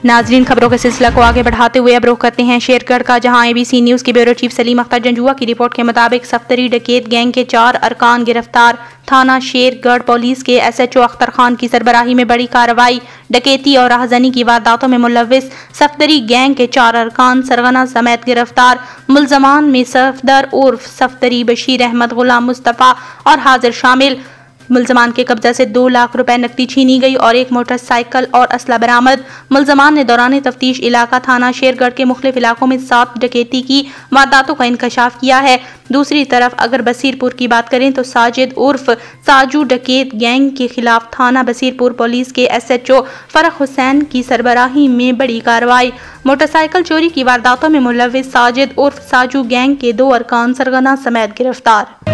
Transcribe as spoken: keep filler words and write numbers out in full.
नाजरीन, खबरों के सिलसिला को आगे बढ़ाते हुए अब रुख करते हैं शेरगढ़ का, जहां एबीसी न्यूज के ब्यूरो चीफ सलीम अख्तर जंजुआ की रिपोर्ट के मुताबिक सफ्तरी डकैत गैंग के चार अरकान गिरफ्तार। थाना शेरगढ़ पुलिस के एसएचओ अख्तर खान की सरबराही में बड़ी कार्रवाई। डकैती और राहजनी की वारदातों में मुलव्विस सफ्तरी गैंग के चार अरकान सरगना समेत गिरफ्तार। मुलजमान में सफदर उर्फ सफ्तरी, बशीर अहमद, गुलाम मुस्तफ़ा और हाजिर शामिल। मुलजमान के कब्जा से दो लाख रुपए नकदी छीनी गई और एक मोटरसाइकिल और असला बरामद। मुलजमान ने दौरान तफ्तीश इलाका थाना शेरगढ़ के मुख्तलिफ इलाकों में सात डकैती की वारदातों का इंकशाफ किया है। दूसरी तरफ अगर बसीरपुर की बात करें तो साजिद उर्फ साजू डकैत गैंग के खिलाफ थाना बसीरपुर पुलिस के एसएचओ फरख हुसैन की सरबराही में बड़ी कार्रवाई। मोटरसाइकिल चोरी की वारदातों में मुलव्विस साजिद उर्फ साजू गैंग के दो अरकान सरगना समेत गिरफ्तार।